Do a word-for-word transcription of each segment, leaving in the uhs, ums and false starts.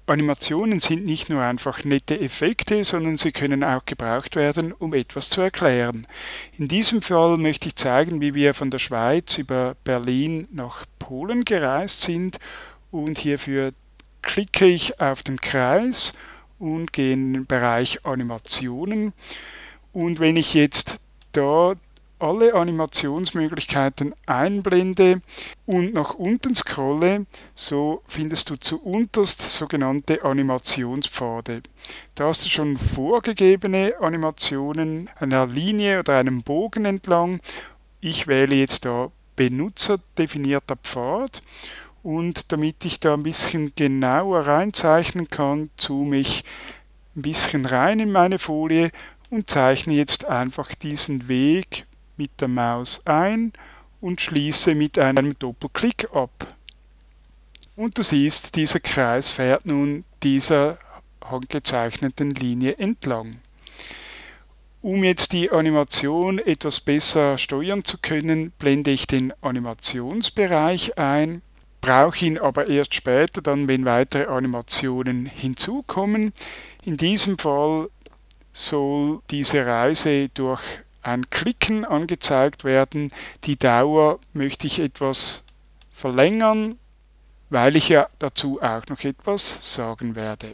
Animationen sind nicht nur einfach nette Effekte, sondern sie können auch gebraucht werden, um etwas zu erklären. In diesem Fall möchte ich zeigen, wie wir von der Schweiz über Berlin nach Polen gereist sind, und hierfür klicke ich auf den Kreis und gehe in den Bereich Animationen. Und wenn ich jetzt da alle Animationsmöglichkeiten einblende und nach unten scrolle, so findest du zuunterst sogenannte Animationspfade. Da hast du schon vorgegebene Animationen einer Linie oder einem Bogen entlang. Ich wähle jetzt da benutzerdefinierter Pfad, und damit ich da ein bisschen genauer reinzeichnen kann, zoome ich ein bisschen rein in meine Folie und zeichne jetzt einfach diesen Weg mit der Maus ein und schließe mit einem Doppelklick ab. Und du siehst, dieser Kreis fährt nun dieser handgezeichneten Linie entlang. Um jetzt die Animation etwas besser steuern zu können, blende ich den Animationsbereich ein, brauche ihn aber erst später, dann wenn weitere Animationen hinzukommen. In diesem Fall soll diese Reise durch ein Klicken angezeigt werden. Die Dauer möchte ich etwas verlängern, weil ich ja dazu auch noch etwas sagen werde.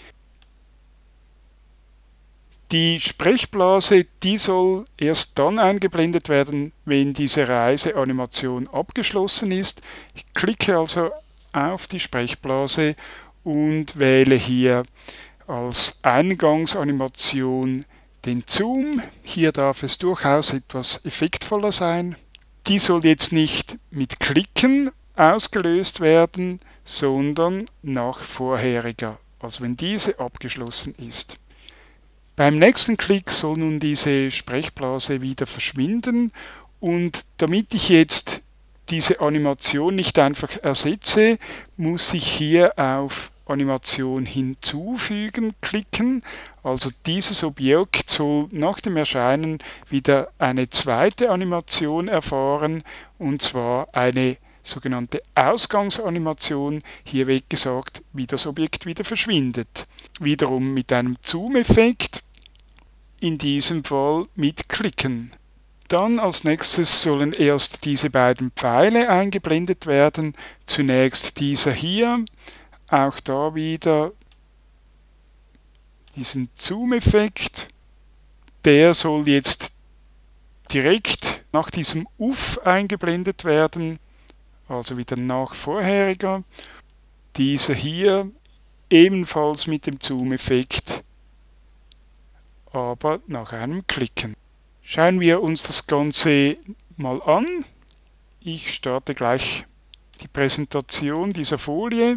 Die Sprechblase, die soll erst dann eingeblendet werden, wenn diese Reiseanimation abgeschlossen ist. Ich klicke also auf die Sprechblase und wähle hier als Eingangsanimation den Zoom. Hier darf es durchaus etwas effektvoller sein. Die soll jetzt nicht mit Klicken ausgelöst werden, sondern nach vorheriger, also wenn diese abgeschlossen ist. Beim nächsten Klick soll nun diese Sprechblase wieder verschwinden, und damit ich jetzt diese Animation nicht einfach ersetze, muss ich hier auf Animation hinzufügen klicken. Also dieses Objekt soll nach dem Erscheinen wieder eine zweite Animation erfahren, und zwar eine sogenannte Ausgangsanimation, hier wird gesagt, wie das Objekt wieder verschwindet. Wiederum mit einem Zoom-Effekt, in diesem Fall mit Klicken. Dann als nächstes sollen erst diese beiden Pfeile eingeblendet werden. Zunächst dieser hier, auch da wieder diesen Zoom-Effekt. Der soll jetzt direkt nach diesem Uff eingeblendet werden, also wieder nach vorheriger. Dieser hier ebenfalls mit dem Zoom-Effekt, aber nach einem Klicken. Schauen wir uns das Ganze mal an. Ich starte gleich die Präsentation dieser Folie.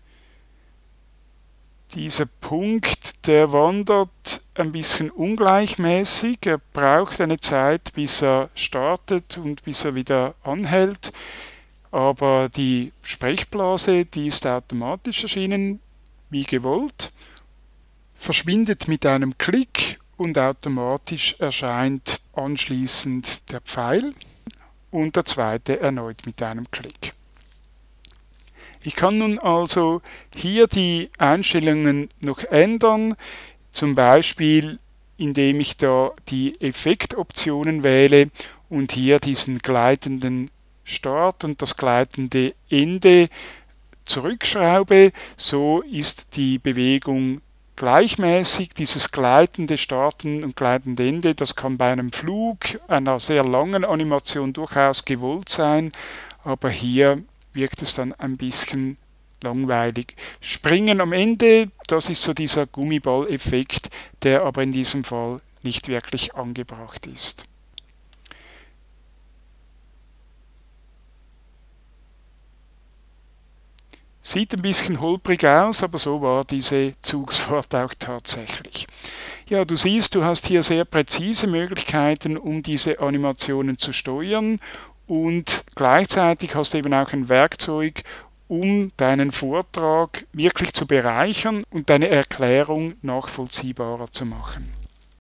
Dieser Punkt, der wandert ein bisschen ungleichmäßig. Er braucht eine Zeit, bis er startet und bis er wieder anhält. Aber die Sprechblase, die ist automatisch erschienen, wie gewollt, verschwindet mit einem Klick und automatisch erscheint anschließend der Pfeil und der zweite erneut mit einem Klick. Ich kann nun also hier die Einstellungen noch ändern, zum Beispiel indem ich da die Effektoptionen wähle und hier diesen gleitenden Start und das gleitende Ende zurückschraube. So ist die Bewegung gleichmäßig. Dieses gleitende Starten und gleitende Ende, das kann bei einem Flug, einer sehr langen Animation durchaus gewollt sein, aber hier wirkt es dann ein bisschen langweilig. Springen am Ende, das ist so dieser Gummiball-Effekt, der aber in diesem Fall nicht wirklich angebracht ist. Sieht ein bisschen holprig aus, aber so war diese Zugsfahrt auch tatsächlich. Ja, du siehst, du hast hier sehr präzise Möglichkeiten, um diese Animationen zu steuern, und gleichzeitig hast du eben auch ein Werkzeug, um deinen Vortrag wirklich zu bereichern und deine Erklärung nachvollziehbarer zu machen.